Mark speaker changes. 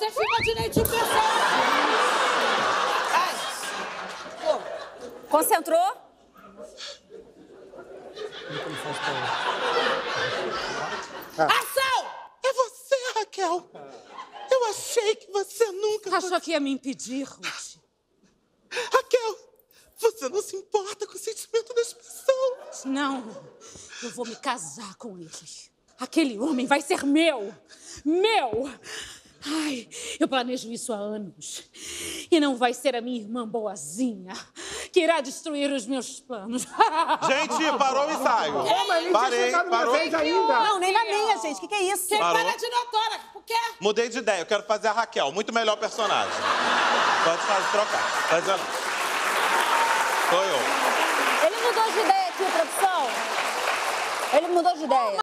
Speaker 1: Esse imaginante pessoal. Ai.
Speaker 2: Concentrou?
Speaker 1: Ação!
Speaker 3: É você, Raquel. Eu achei que você nunca...
Speaker 1: Achou que ia me impedir, Ruth?
Speaker 3: Raquel, você não se importa com o sentimento das pessoas.
Speaker 1: Não, eu vou me casar com ele. Aquele homem vai ser meu. Meu! Ai, eu planejo isso há anos. E não vai ser a minha irmã boazinha que irá destruir os meus planos.
Speaker 4: Gente, parou o ensaio. Parei, parou.
Speaker 2: Não, nem na minha, gente. O que é isso?
Speaker 1: Quem
Speaker 4: Parou.
Speaker 1: para de notória? Por quê?
Speaker 4: Mudei de ideia, eu quero fazer a Raquel. Muito melhor personagem. Pode fazer, trocar. Fazer... Sou eu.
Speaker 2: Ele mudou de ideia aqui, produção. Ele mudou de ideia.